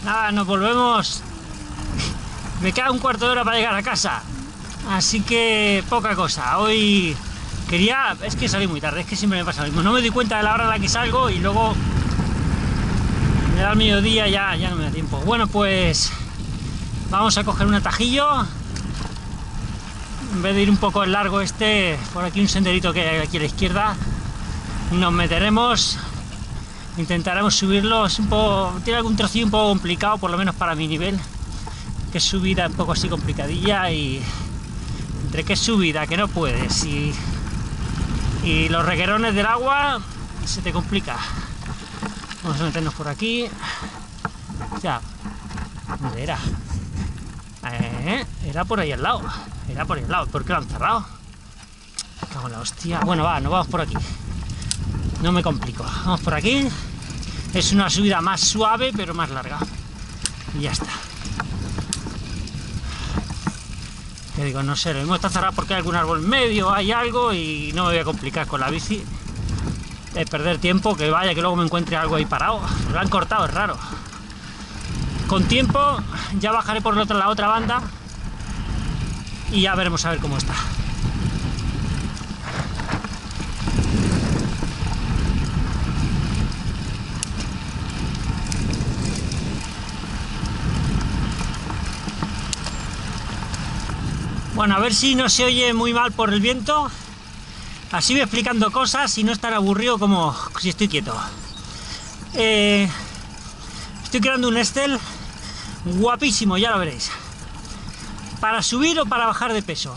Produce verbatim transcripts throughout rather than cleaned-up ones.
Nada, nos volvemos. Me queda un cuarto de hora para llegar a casa. Así que poca cosa. Hoy quería... Es que salí muy tarde, es que siempre me pasa lo mismo. No me doy cuenta de la hora a la que salgo y luego me da el mediodía, ya, ya no me da tiempo. Bueno, pues vamos a coger un atajillo. En vez de ir un poco el largo este, por aquí un senderito que hay aquí a la izquierda, nos meteremos, intentaremos subirlo. Es un poco, tiene algún trocillo un poco complicado, por lo menos para mi nivel, que es subida un poco así complicadilla, y entre que es subida, que no puedes, y, y los reguerones del agua, se te complica. Vamos a meternos por aquí. Ya, ¿dónde era? Eh, era por ahí al lado. Era por ahí al lado. ¿Por qué lo han cerrado? Me cago en la hostia. Bueno, va, nos vamos por aquí. No me complico. Vamos por aquí. Es una subida más suave, pero más larga. Y ya está. Te digo, no sé, lo mismo está cerrado porque hay algún árbol en medio, hay algo, y no me voy a complicar con la bici. De perder tiempo, que vaya, que luego me encuentre algo ahí parado. Lo han cortado, es raro. Con tiempo ya bajaré por la otra, la otra banda y ya veremos a ver cómo está. Bueno, a ver si no se oye muy mal por el viento. Así voy explicando cosas y no es tan aburrido como si estoy quieto. Eh, estoy creando un Excel guapísimo, ya lo veréis. Para subir o para bajar de peso.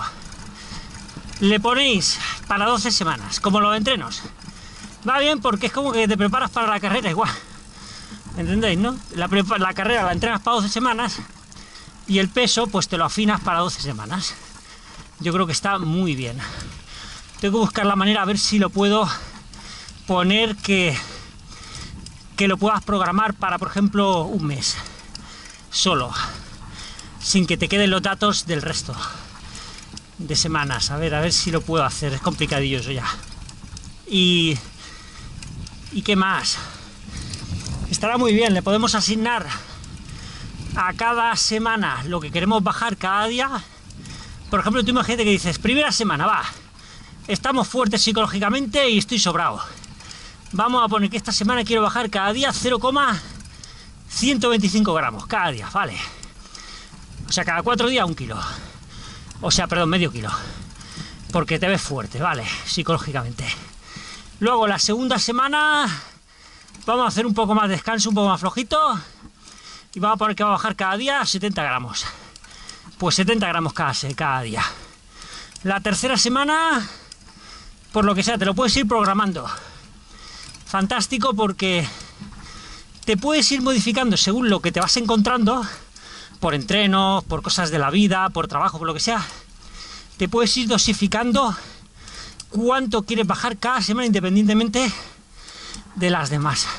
Le ponéis para doce semanas, como los entrenos. Va bien porque es como que te preparas para la carrera igual. ¿Entendéis, no? La, la carrera la entrenas para doce semanas y el peso pues te lo afinas para doce semanas. Yo creo que está muy bien. Tengo que buscar la manera a ver si lo puedo poner que, que lo puedas programar para, por ejemplo, un mes. Solo. Sin que te queden los datos del resto de semanas. A ver, a ver si lo puedo hacer. Es complicadillo eso ya. Y... ¿Y qué más? Estará muy bien. Le podemos asignar a cada semana lo que queremos bajar cada día. Por ejemplo, tú imagínate que dices, primera semana, va. Estamos fuertes psicológicamente y estoy sobrado. Vamos a poner que esta semana quiero bajar cada día cero coma ciento veinticinco gramos. Cada día, vale. O sea, cada cuatro días un kilo. O sea, perdón, medio kilo. Porque te ves fuerte, vale, psicológicamente. Luego, la segunda semana, vamos a hacer un poco más de descanso, un poco más flojito. Y vamos a poner que va a bajar cada día setenta gramos. Pues setenta gramos cada, cada día. La tercera semana... Por lo que sea, te lo puedes ir programando. Fantástico, porque te puedes ir modificando según lo que te vas encontrando, por entrenos, por cosas de la vida, por trabajo, por lo que sea. Te puedes ir dosificando cuánto quieres bajar cada semana independientemente de las demás.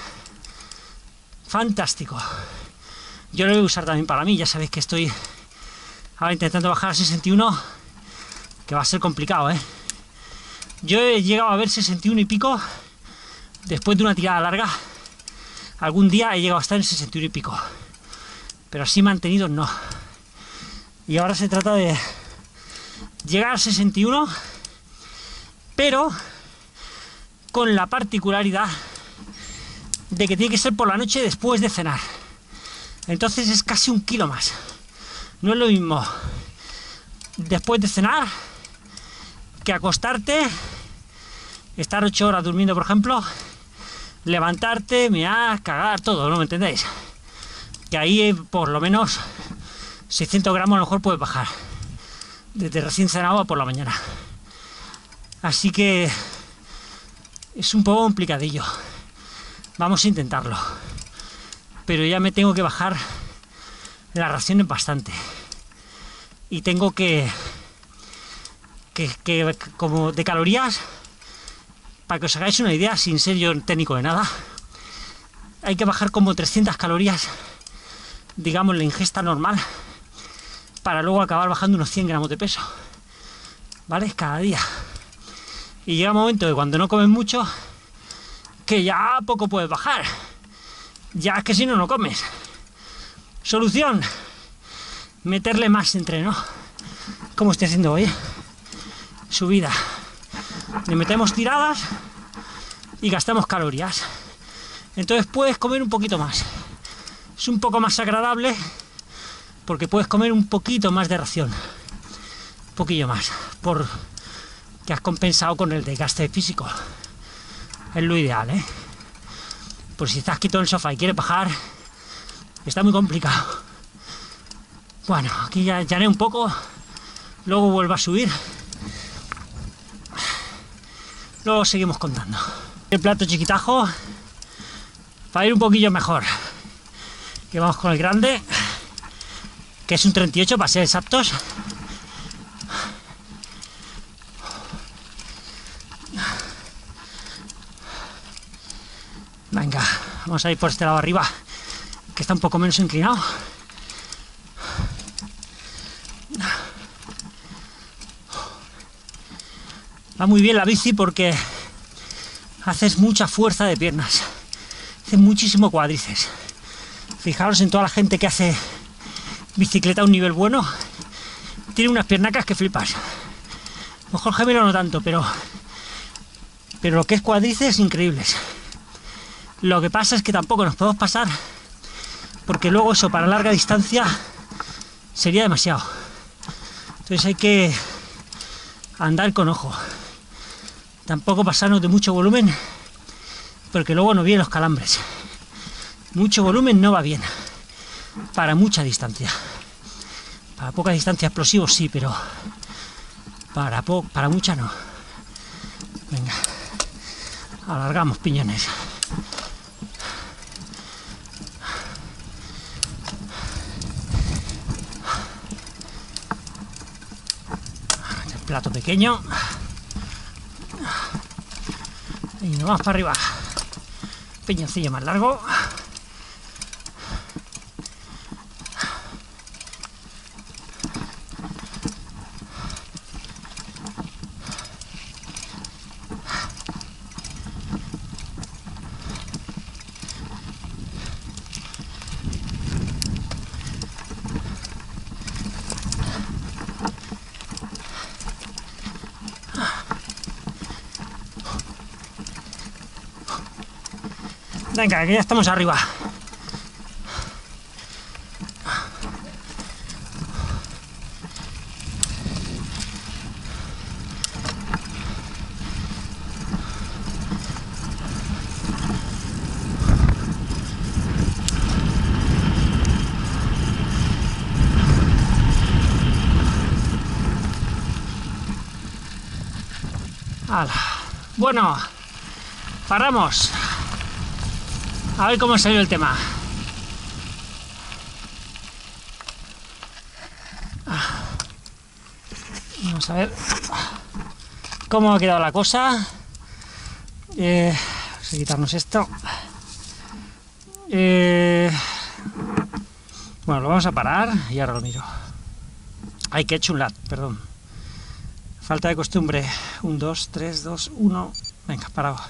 Fantástico. Yo lo voy a usar también para mí. Ya sabéis que estoy ahora intentando bajar a sesenta y uno, que va a ser complicado, ¿eh? Yo he llegado a ver sesenta y uno y pico después de una tirada larga. Algún día he llegado a estar en sesenta y uno y pico, pero así mantenido no. Y ahora se trata de llegar a sesenta y uno, pero con la particularidad de que tiene que ser por la noche después de cenar. Entonces es casi un kilo más. No es lo mismo después de cenar que acostarte, estar ocho horas durmiendo, por ejemplo, levantarte, mear, cagar, todo, ¿no me entendéis? Que ahí por lo menos seiscientos gramos a lo mejor puedes bajar desde recién cenado a por la mañana. Así que es un poco complicadillo. Vamos a intentarlo. Pero ya me tengo que bajar las raciones bastante. Y tengo que... Que, que como de calorías, para que os hagáis una idea, sin ser yo técnico de nada, hay que bajar como trescientas calorías, digamos, la ingesta normal, para luego acabar bajando unos cien gramos de peso, ¿vale? Cada día. Y llega un momento que cuando no comes mucho, que ya poco puedes bajar. Ya es que si no, no comes. Solución: meterle más entreno, como estoy haciendo hoy. Subida, le metemos tiradas y gastamos calorías. Entonces puedes comer un poquito más. Es un poco más agradable porque puedes comer un poquito más de ración, un poquillo más, por que has compensado con el desgaste físico. Es lo ideal, ¿eh? Por si estás quieto en el sofá y quieres bajar, está muy complicado. Bueno, aquí ya llané un poco, luego vuelvo a subir, luego seguimos contando. El plato chiquitajo para ir un poquillo mejor, que vamos con el grande, que es un treinta y ocho para ser exactos. Venga, vamos a ir por este lado arriba, que está un poco menos inclinado. Va muy bien la bici porque haces mucha fuerza de piernas, haces muchísimo cuádriceps. Fijaros en toda la gente que hace bicicleta a un nivel bueno, tiene unas piernacas que flipas. Mejor gemelo no tanto, pero pero lo que es cuádriceps, increíbles. Lo que pasa es que tampoco nos podemos pasar, porque luego eso para larga distancia sería demasiado. Entonces hay que andar con ojo. Tampoco pasarnos de mucho volumen, porque luego no vienen los calambres. Mucho volumen no va bien para mucha distancia. Para poca distancia explosivos sí, pero para, po para mucha no. Venga, alargamos piñones. El plato pequeño. Y nos vamos para arriba. Piñoncillo más largo. Venga, que ya estamos arriba. Hala. Bueno, paramos. A ver cómo salió el tema. Vamos a ver cómo ha quedado la cosa. Eh, vamos a quitarnos esto. Eh, bueno, lo vamos a parar y ahora lo miro. Ay, que he hecho un lat, perdón. Falta de costumbre. Un, dos, tres, dos, uno. Venga, parado.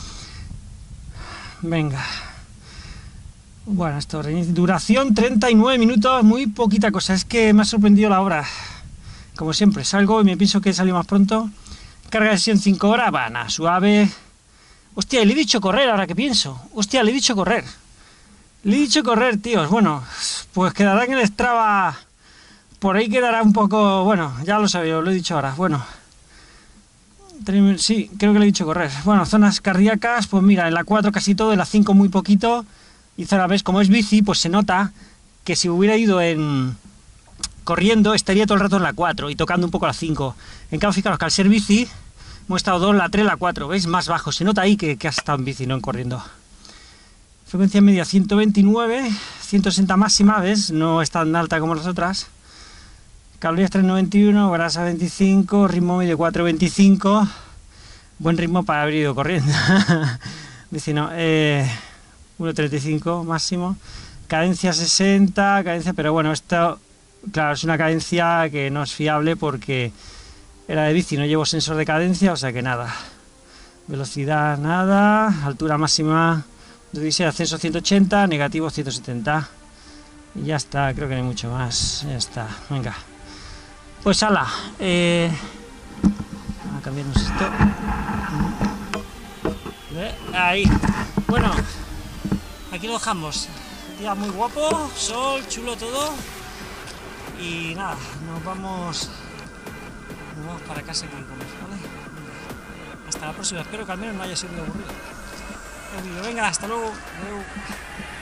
Venga. Bueno, esto, duración treinta y nueve minutos, muy poquita cosa. Es que me ha sorprendido la hora. Como siempre, salgo y me pienso que salió más pronto. Carga de sesión cinco horas, va, nada, suave. Hostia, le he dicho correr ahora que pienso. Hostia, le he dicho correr. Le he dicho correr, tíos. Bueno, pues quedará en el Strava. Por ahí quedará un poco. Bueno, ya lo sabía, lo he dicho ahora. Bueno. Sí, creo que le he dicho correr. Bueno, zonas cardíacas, pues mira, en la cuatro casi todo, en la cinco muy poquito. Y zona, ves, como es bici, pues se nota que si hubiera ido en corriendo, estaría todo el rato en la cuatro y tocando un poco la cinco. En cambio, fijaros que al ser bici, hemos estado dos, la tres, la cuatro, ¿veis? Más bajo, se nota ahí que, que has estado en bici, no en corriendo. Frecuencia media ciento veintinueve, ciento sesenta máxima, ¿ves? No es tan alta como las otras. Calorías tres noventa y uno, grasa veinticinco, ritmo medio cuatro veinticinco. Buen ritmo para haber ido corriendo. Dice, no, eh, uno treinta y cinco máximo. Cadencia sesenta, cadencia, pero bueno, esto, claro, es una cadencia que no es fiable porque era de bici, no llevo sensor de cadencia, o sea que nada. Velocidad, nada. Altura máxima, dice ascenso ciento ochenta, negativo ciento setenta. Y ya está, creo que no hay mucho más. Ya está, venga. Pues ala, eh, vamos a cambiarnos esto. ¿Eh? Ahí. Bueno, aquí lo dejamos. Día muy guapo, sol, chulo todo. Y nada, nos vamos, nos vamos para casa que comer, ¿vale? Hasta la próxima, espero que al menos no haya sido aburrido. Venga, hasta luego. Adiós.